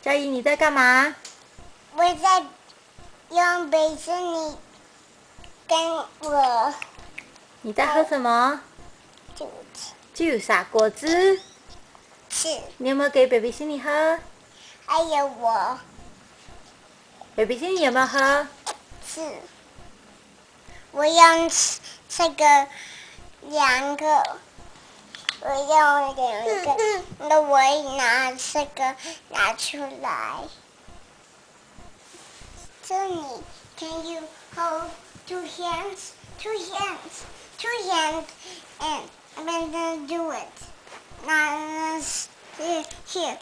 佳怡，你在干嘛？ 我在用杯子里跟我你在喝什么？juice 果汁。 是， 你有没有给 baby 心里喝还有我 ？baby 心里有没有喝？ 是，我用这个两个，我用两个，那我拿这个拿出来。这里 ，Can you hold two hands? Two hands, two hands, and I'm gonna do it. Now, here.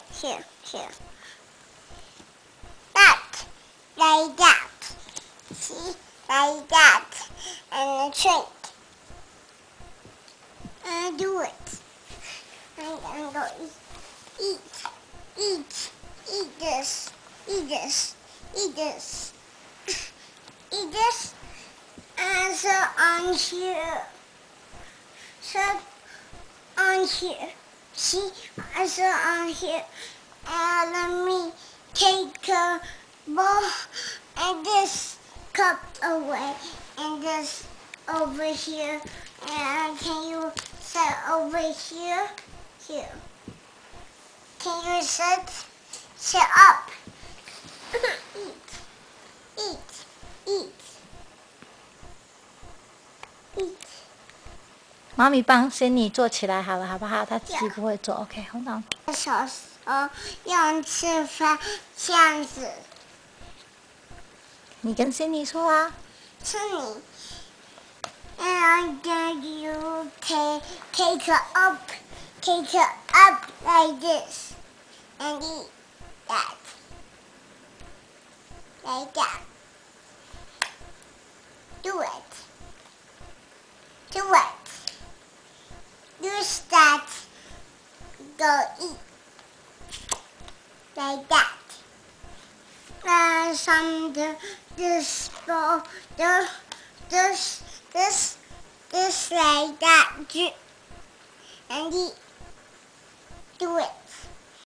That, like that. See, like that, and drink. And do it. I'm gonna go eat this, eat this. Eat this, and so on here. See, so on here. And let me take a bowl and this cup away, and this over here. And can you set over here? Here. Can you set up? Eat. 妈咪帮Cindy做起来好了，好不好？她自己不会做。OK，hold on。 小时候要吃饭这样子。 你跟Cindy说啊。 是你。And then you take it up like this, and eat that. Like that. Do it. Use that. Go eat. Like that. Some this bowl, this like that. And eat. Do it.